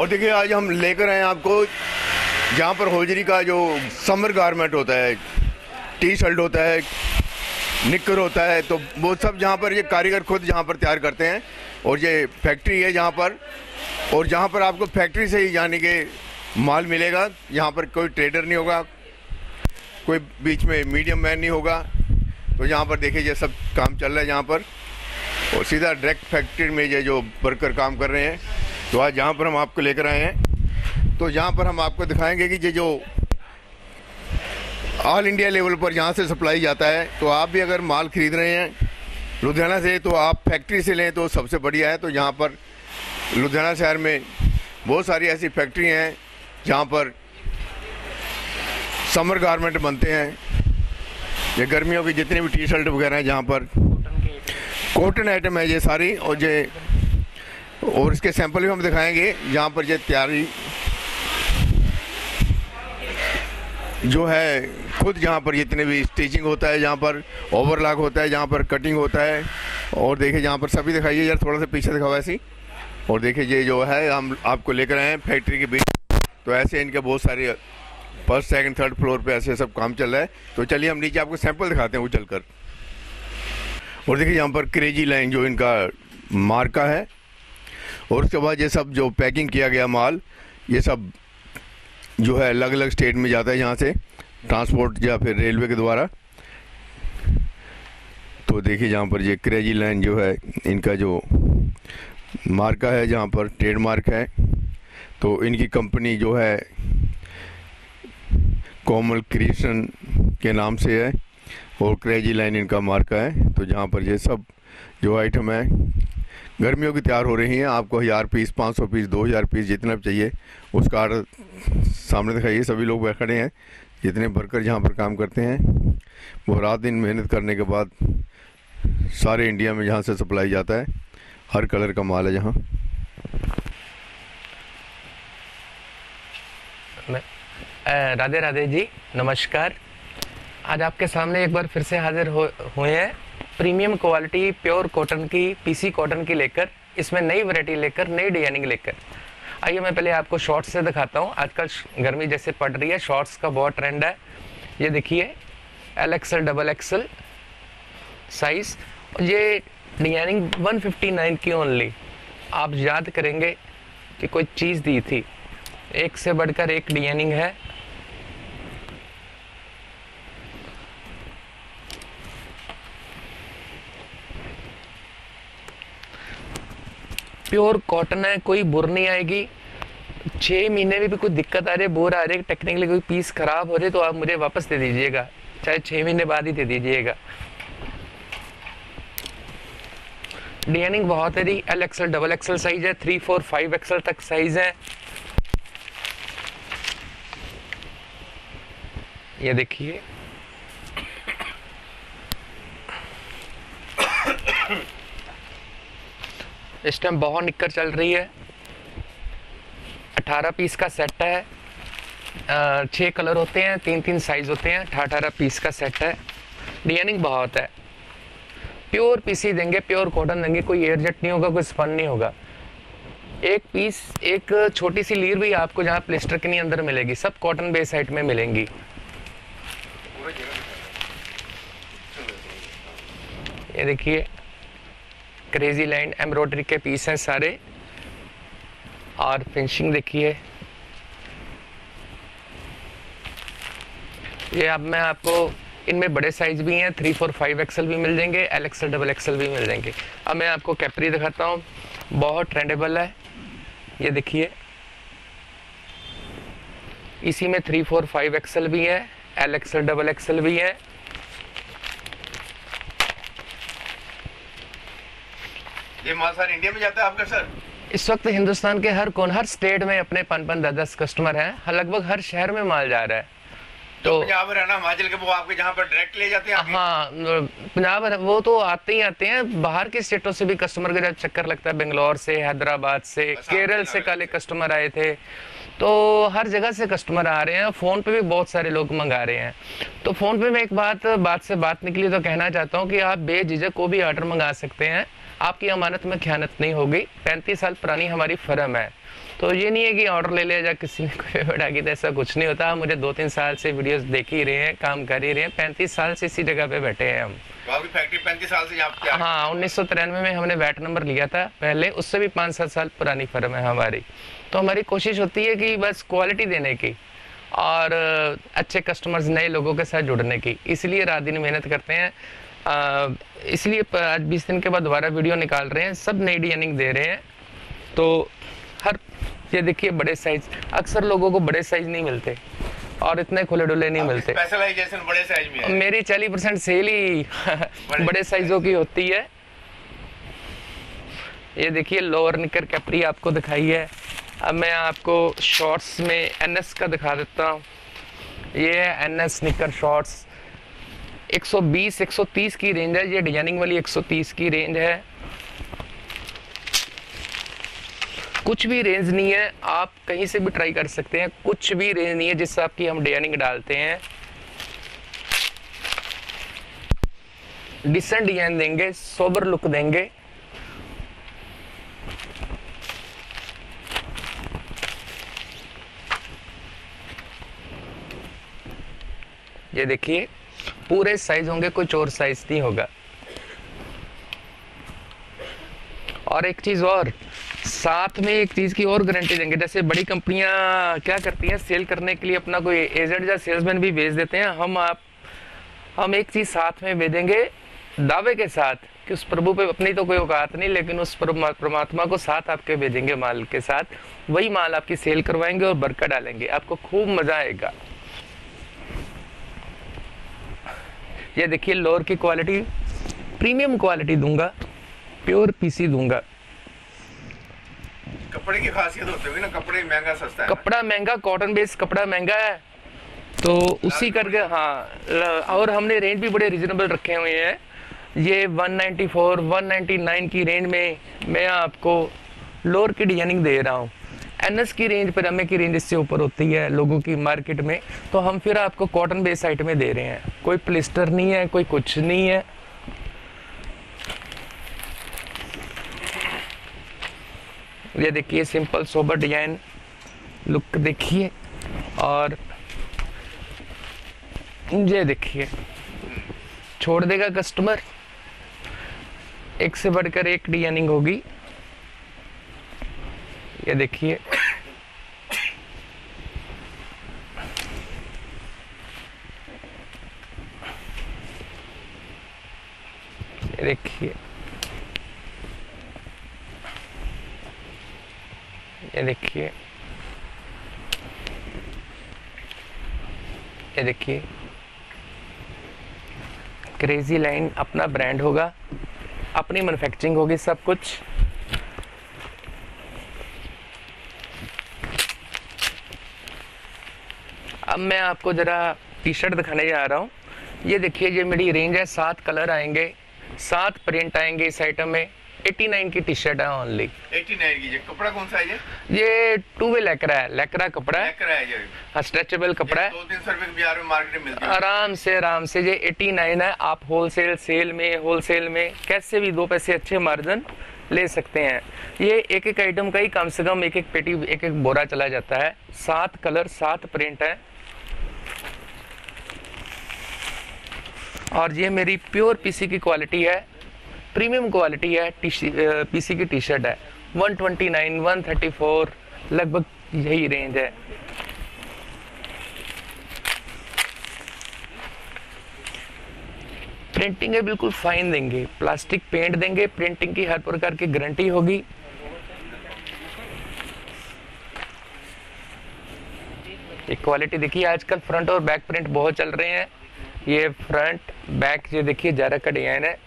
देखिए आज हम लेकर आए हैं आपको जहाँ पर होजरी का जो समर गारमेंट होता है, टी शर्ट होता है, निक्कर होता है, तो वो सब जहाँ पर ये कारीगर खुद जहाँ पर तैयार करते हैं। और ये फैक्ट्री है जहाँ पर, और जहाँ पर आपको फैक्ट्री से ही यानी कि माल मिलेगा। यहाँ पर कोई ट्रेडर नहीं होगा, कोई बीच में मीडियम मैन नहीं होगा। तो यहाँ पर देखिए ये सब काम चल रहा है यहाँ पर, और सीधा डायरेक्ट फैक्ट्री में ये जो वर्कर काम कर रहे हैं। तो आज यहाँ पर हम आपको लेकर आए हैं, तो यहाँ पर हम आपको दिखाएंगे कि ये जो ऑल इंडिया लेवल पर यहाँ से सप्लाई जाता है। तो आप भी अगर माल खरीद रहे हैं लुधियाना से, तो आप फैक्ट्री से लें तो सबसे बढ़िया है। तो यहाँ पर लुधियाना शहर में बहुत सारी ऐसी फैक्ट्री हैं जहाँ पर समर गारमेंट बनते हैं। ये गर्मियों की जितनी भी टी शर्ट वगैरह हैं, जहाँ पर कॉटन आइटम है ये सारी, और इसके सैंपल भी हम दिखाएंगे। जहाँ पर ये तैयारी जो है खुद, जहाँ पर जितने भी स्टिचिंग होता है, जहाँ पर ओवरलॉक होता है, जहाँ पर कटिंग होता है। और देखिए यहाँ पर सभी दिखाइए यार, थोड़ा सा पीछे दिखाओ ऐसी। और देखिए ये जो है हम आपको लेकर आए हैं फैक्ट्री के बीच। तो ऐसे इनके बहुत सारे फर्स्ट सेकंड थर्ड फ्लोर पे ऐसे सब काम चल रहा है। तो चलिए हम नीचे आपको सैंपल दिखाते हैं उछल कर। और देखिए यहाँ पर क्रेजी लाइन जो इनका मार्का है, और उसके बाद ये सब जो पैकिंग किया गया माल, ये सब जो है अलग अलग स्टेट में जाता है यहाँ से ट्रांसपोर्ट या फिर रेलवे के द्वारा। तो देखिए जहाँ पर ये क्रेजी लाइन जो है इनका जो मार्का है, जहाँ पर ट्रेडमार्क है। तो इनकी कंपनी जो है कोमल क्रिएशन के नाम से है, और क्रेजी लाइन इनका मार्का है। तो जहाँ पर ये सब जो आइटम है गर्मियों की तैयार हो रही हैं। आपको 1000 पीस, 500 पीस, 2000 पीस जितना भी चाहिए उसका आर्डर सामने दिखाइए। सभी लोग बैठ खड़े हैं, जितने वर्कर जहाँ पर काम करते हैं। वो रात दिन मेहनत करने के बाद सारे इंडिया में जहाँ से सप्लाई जाता है, हर कलर का माल है जहाँ। राधे राधे जी, नमस्कार। आज आपके सामने एक बार फिर से हाजिर हुए हैं प्रीमियम क्वालिटी प्योर कॉटन की, पीसी कॉटन की लेकर, इसमें नई वैरायटी लेकर, नई डिजाइनिंग लेकर। आइए मैं पहले आपको शॉर्ट्स से दिखाता हूँ। आजकल गर्मी जैसे पड़ रही है, शॉर्ट्स का बहुत ट्रेंड है। ये देखिए LXL XXL साइज, और ये डिजाइनिंग 159 की ओनली। आप याद करेंगे कि कोई चीज़ दी थी, एक से बढ़कर एक डिजाइनिंग है। प्योर कॉटन है, कोई बुर नहीं आएगी। 6 महीने में भी कोई दिक्कत आ रही है, बोर आ रही है, टेक्निकली कोई पीस खराब हो रही है, तो आप मुझे वापस दे दीजिएगा, चाहे 6 महीने बाद ही दे दीजिएगा। डिजाइनिंग बहुत है जी। LXL XXL साइज है, 3, 4, 5 XL तक साइज है। ये देखिए इस टाइम बहुत निक्कर चल रही है। 18 पीस का सेट है, 6 कलर होते हैं, 3 साइज होते हैं, 18 पीस का सेट है। डिजाइनिंग बहुत है। प्योर पीसी देंगे, प्योर कॉटन देंगे, कोई एयरजेट नहीं होगा, कोई स्पन नहीं होगा। एक पीस, एक छोटी सी लीर भी आपको जहाँ प्लेस्टर के नहीं अंदर मिलेगी, सब कॉटन बेस साइड में मिलेंगी। ये देखिए क्रेजी लाइन एम्ब्रॉयडरी के पीस हैं सारे, और फिनिशिंग देखिए। ये अब मैं आपको इनमें बड़े साइज भी हैं, 3, 4, 5 XL भी मिल जाएंगे, LXL XXL भी मिल जाएंगे। अब मैं आपको कैपरी दिखाता हूँ, बहुत ट्रेंडेबल है। ये देखिए इसी में 3, 4, 5 XL भी है, LXL XXL भी है। ये माल सारा इंडिया में जाता है आपका सर? इस वक्त हिंदुस्तान के हर स्टेट में अपने 5-5, 10-10 कस्टमर हैं। लगभग हर शहर में माल जा रहा है। तो पंजाब हरियाणा हिमाचल के वो आपके जहाँ पर डायरेक्ट ले जाते हैं? हाँ, पंजाब वो तो आते ही आते हैं। बाहर के स्टेटों से भी कस्टमर का जब चक्कर लगता है, बेंगलोर से, हैदराबाद से, केरल से काले कस्टमर आए थे। तो हर जगह से कस्टमर आ रहे हैं। फ़ोन पे भी बहुत सारे लोग मंगा रहे हैं। तो फ़ोन पे मैं एक बात से बात निकली तो कहना चाहता हूँ कि आप बेझिझक को भी ऑर्डर मंगा सकते हैं। आपकी अमानत में खयानत नहीं होगी। 35 साल पुरानी हमारी फर्म है, तो ये नहीं है कि ऑर्डर ले लिया या किसी ने कोई बैठा की, तो ऐसा कुछ नहीं होता। मुझे 2-3 साल से वीडियोस देख ही रहे हैं, काम कर ही रहे हैं। 35 साल से इसी जगह पे बैठे हैं हम। आपकी फैक्ट्री 35 साल से यहाँ पे? हाँ, 1993 में हमने वैट नंबर लिया था पहले, उससे भी 5-7 साल पुरानी फर्म है हमारी। तो हमारी कोशिश होती है कि बस क्वालिटी देने की और अच्छे कस्टमर्स, नए लोगों के साथ जुड़ने की, इसलिए रात दिन मेहनत करते हैं। इसलिए आज 20 दिन के बाद दोबारा वीडियो निकाल रहे हैं, सब नई डिजाइनिंग दे रहे हैं। तो हर ये देखिए बड़े साइज, अक्सर लोगों को बड़े साइज नहीं मिलते और इतने खुले डुले नहीं मिलते। स्पेशलाइजेशन बड़े साइज में है। मेरी 40% सेल ही बड़े साइजों की होती है। ये देखिए लोअर निकर कैपरी आपको दिखाई है। अब मैं आपको शॉर्ट्स में एनएस का दिखा देता हूँ। ये है एनएस निकर शॉर्ट्स, 120-130 की रेंज है। ये डिजाइनिंग वाली 130 की रेंज है। कुछ भी रेंज नहीं है, आप कहीं से भी ट्राई कर सकते हैं। कुछ भी रेंज नहीं है जिस हिसाब की हम डिजाइनिंग डालते हैं। डिसेंट डिजाइन देंगे, सोबर लुक देंगे। ये देखिए पूरे साइज होंगे, कुछ और साइज नहीं होगा। और एक चीज और, साथ में एक चीज की और गारंटी देंगे। जैसे बड़ी कंपनियां क्या करती हैं, सेल करने के लिए अपना कोई एजेंट या सेल्समैन भी भेज देते हैं। हम एक चीज साथ में भेजेंगे दावे के साथ कि उस प्रभु पे अपनी तो कोई औकात नहीं, लेकिन उस परमात्मा को साथ आपके भेजेंगे माल के साथ। वही माल आपकी सेल करवाएंगे और बरकत डालेंगे, आपको खूब मजा आएगा। ये देखिए लोअर की क्वालिटी, प्रीमियम क्वालिटी दूंगा, प्योर पीसी दूंगा। कपड़े की खासियत होती होगी ना, कपड़े महंगा सस्ता है। कपड़ा महंगा, कॉटन बेस्ड कपड़ा महंगा है, तो उसी करके हाँ। और हमने रेंज भी बड़े रिजनेबल रखे हुए हैं। ये 194, 199 की रेंज में मैं आपको लोअर की डिजाइनिंग दे रहा हूँ। एनएस की रेंज पर एमए की रेंज इससे ऊपर होती है लोगों की मार्केट में, तो हम फिर आपको कॉटन बेस्ड आइटम में दे रहे हैं। कोई प्लिस्टर नहीं है, कोई कुछ नहीं है। ये देखिए सिंपल सोबर डिजाइन लुक देखिए, और ये देखिए छोड़ देगा कस्टमर। एक से बढ़कर एक डिजाइनिंग होगी। ये देखिए देखिए, ये देखिए, ये देखिए क्रेजी लाइन, अपना ब्रांड होगा, अपनी मैन्युफैक्चरिंग होगी, सब कुछ। अब मैं आपको जरा टी शर्ट दिखाने जा रहा हूँ। ये देखिए, ये मेरी रेंज है, 7 कलर आएंगे, 7 प्रिंट आएंगे इस आइटम में। 89 की टी शर्ट है ओनली। 89 की। कपड़ा कौन सा है ये 2 वे लेकरा है, लेकरा कपड़ा है, है स्ट्रेचेबल कपड़ा है। 2-300 रुपए बाजार में मार्केट में मिलती है। आराम से ये 89 है। आप होलसेल में कैसे भी 2 पैसे अच्छे मार्जिन ले सकते हैं। ये एक एक आइटम का ही कम से कम एक एक पेटी, एक एक बोरा चला जाता है। 7 कलर, 7 प्रिंट है। और ये मेरी प्योर पीसी की क्वालिटी है, प्रीमियम क्वालिटी है। पीसी की टी शर्ट है। 129, 134 लगभग यही रेंज है। प्रिंटिंग है बिल्कुल फाइन देंगे, प्लास्टिक पेंट देंगे, प्रिंटिंग की हर प्रकार की गारंटी होगी। ये क्वालिटी देखिए, आजकल फ्रंट और बैक प्रिंट बहुत चल रहे हैं। ये फ्रंट बैक ये देखिए जारा का डिजाइन है।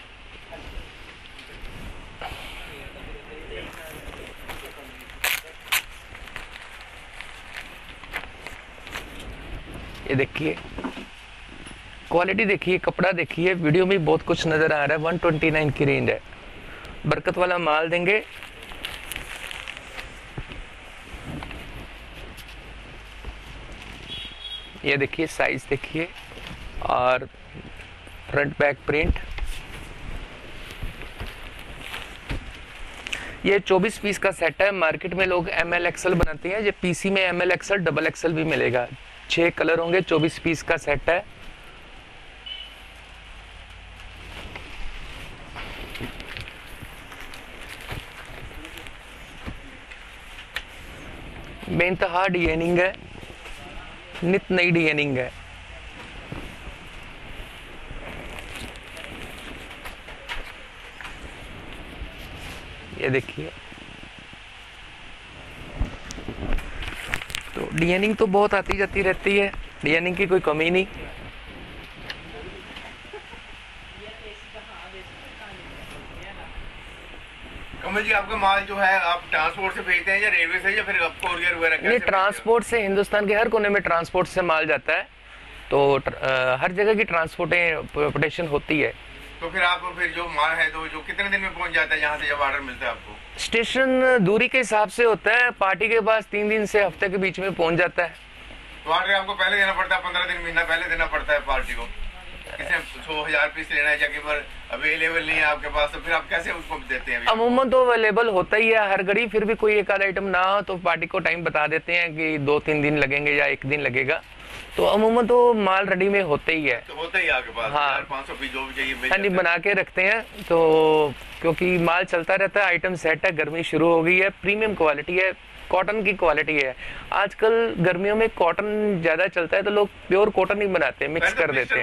ये देखिए क्वालिटी देखिए, कपड़ा देखिए, वीडियो में बहुत कुछ नजर आ रहा है। 129 की रेंज है, बरकत वाला माल देंगे। ये देखिए साइज देखिए, और फ्रंट बैक प्रिंट। ये 24 पीस का सेट है। मार्केट में लोग ML XL बनाते हैं, ये पीसी में ML XL डबल XL भी मिलेगा। 6 कलर होंगे, 24 पीस का सेट है। बेइंतहा डिजाइनिंग है, नित नई डिजाइनिंग है। ये देखिए, तो डिजाइनिंग तो बहुत आती जाती रहती है, डिजाइनिंग की कोई कमी नहीं। कमल जी, आपका माल जो है आप ट्रांसपोर्ट से भेजते हैं या रेलवे से या फिर कोरियर वगैरह? नहीं, ट्रांसपोर्ट से, हिंदुस्तान के हर कोने में ट्रांसपोर्ट से माल जाता है, तो हर जगह की ट्रांसपोर्टेशन होती है। तो फिर आप फिर जो माल है तो जो कितने दिन में पहुंच जाता है यहाँ से जब ऑर्डर मिलता है आपको? स्टेशन दूरी के हिसाब से होता है, पार्टी के पास 3 दिन से हफ्ते के बीच में पहुंच जाता है। तो ऑर्डर आपको पहले देना पड़ता है, 15 दिन महीना पहले देना पड़ता है पार्टी को? किसे 100,000 पीस लेना है जगह पर अवेलेबल नहीं है आपके पास, तो फिर आप कैसे उसको देते हैं? अमूमन तो अवेलेबल होता ही है हर घड़ी, फिर भी कोई एक आध आइटम ना हो तो पार्टी को टाइम बता देते हैं कि 2-3 दिन लगेंगे या 1 दिन लगेगा, तो अमूमन तो माल रेडी में होते ही है। तो होता ही आपके पास? हाँ, 500 पीस जो भी चाहिए हाँ जी, बना के रखते हैं। तो क्योंकि माल चलता रहता है, आइटम सेट है, गर्मी शुरू हो गई है, प्रीमियम क्वालिटी है, कॉटन की क्वालिटी है। आजकल गर्मियों में कॉटन ज्यादा चलता है, तो लोग प्योर कॉटन ही बनाते हैं, मिक्स कर देते हैं।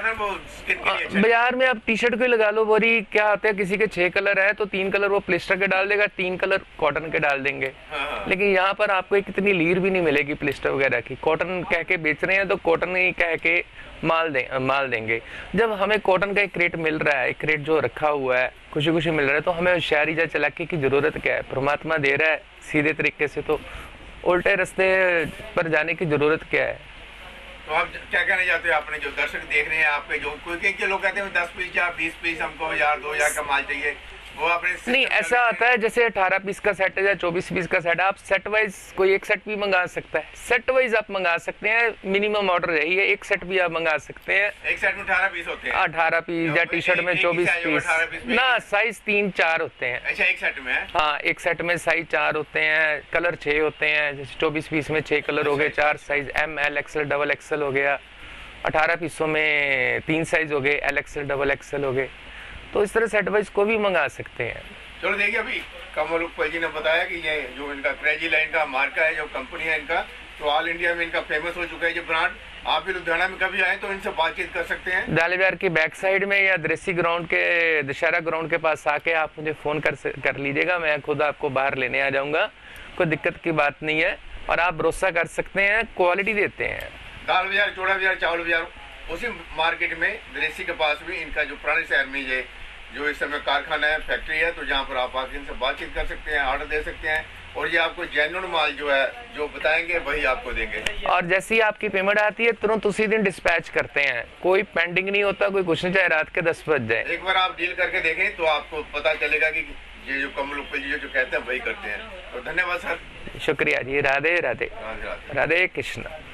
बाजार में आप टी शर्ट को लगा लो, बोरी क्या होता है, किसी के 6 कलर है तो 3 कलर वो प्लिस्टर के डाल देगा, 3 कलर कॉटन के डाल देंगे। लेकिन यहाँ पर आपको एक इतनी लीर भी नहीं मिलेगी प्लिस्टर वगैरह की। कॉटन कह के बेच रहे हैं तो कॉटन ही कह के माल देंगे। जब हमें कॉटन का एक क्रेट मिल रहा है, एक क्रेट जो रखा हुआ है, खुशी खुशी मिल रहा है, तो हमें होशियारी या चालाकी की जरूरत क्या है? परमात्मा दे रहा है सीधे तरीके से, तो उल्टे रास्ते पर जाने की जरूरत क्या है? तो आप क्या कहना चाहते हो? आपने जो दर्शक देख रहे हैं आपके, जो कोई लोग कहते हैं 10 पीस या 20 पीस हमको 1000-2000 का माल चाहिए, वो आपने नहीं, ऐसा आता है जैसे 18 पीस का सेट है या 24 पीस का सेट है, आप सेट वाइज कोई एक सेट भी मंगा सकता है, सेट वाइज आप मंगा सकते हैं। मिनिमम ऑर्डर यही है, एक सेट भी आप मंगा सकते हैं। एक सेट में 18 पीस होते हैं? 18 पीस या टी शर्ट में 24 पीस ना, साइज 3-4 होते हैं। अच्छा, एक सेट में? हाँ, एक सेट में साइज 4 होते हैं, कलर 6 होते हैं। जैसे 24 पीस में 6 कलर हो गए, 4 size, ML XL double XL हो गया। 18 पीसों में 3 साइज हो गए, L XL डबल XL हो गए। तो इस तरह सेट वाइज को भी मंगा सकते हैं। चलो देखिए, अभी कमल उपल जी ने बताया कि ये जो इनका क्रेजी लाइन का मार्का है, जो कंपनी है इनका, तो ऑल इंडिया में इनका फेमस हो चुका है ये ब्रांड। आप भी लुधियाना में कभी आए तो इनसे बातचीत कर सकते हैं। दालेबार की बैक साइड में या दरेसी ग्राउंड के, दशहरा ग्राउंड के पास आके आप मुझे फ़ोन कर लीजिएगा, मैं खुद आपको बाहर लेने आ जाऊँगा, कोई दिक्कत की बात नहीं है। और आप भरोसा कर सकते हैं, क्वालिटी देते हैं। दाल बाजार, चौड़ा बाजार, चावल बाजार, उसी मार्केट में दरेसी के पास भी इनका जो पुराने शहर में ये जो इस समय कारखाना है, फैक्ट्री है, तो जहाँ पर आप आके इनसे बातचीत कर सकते हैं, ऑर्डर दे सकते हैं, और ये आपको जेन्युइन माल जो है जो बताएंगे वही आपको देंगे। और जैसे ही आपकी पेमेंट आती है तुरंत उसी दिन डिस्पैच करते हैं, कोई पेंडिंग नहीं होता, कोई कुछ नहीं, चाहे रात के 10 बज जाए। एक बार आप डील करके देखें तो आपको पता चलेगा कि ये जो कमल उपल जी जो कहते हैं वही करते हैं। तो धन्यवाद सर। शुक्रिया जी। राधे राधे। राधे राधे। राधे कृष्ण।